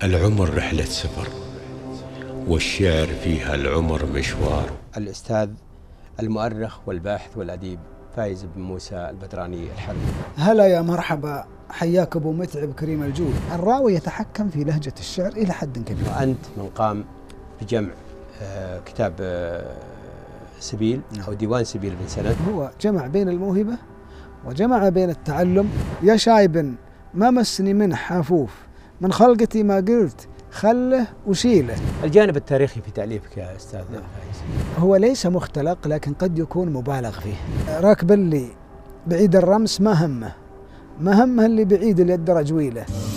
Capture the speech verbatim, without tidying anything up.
العمر رحلة سفر، والشعر فيها العمر مشوار. الأستاذ المؤرخ والباحث والأديب فايز بن موسى البدراني الحربي. هلا يا مرحبا، حياك أبو متعب كريم الجود. الراوي يتحكم في لهجة الشعر إلى حد كبير. وأنت من قام بجمع كتاب سبيل أو ديوان سبيل بن سند. هو جمع بين الموهبة وجمع بين التعلم. يا شايب ما مسني منه حافوف، من خلقتي ما قلت خله وشيله. الجانب التاريخي في تأليفك يا أستاذ فايز هو ليس مختلق، لكن قد يكون مبالغ فيه. راكب اللي بعيد الرمس ما همه، ما همه اللي بعيد اليد رجويله.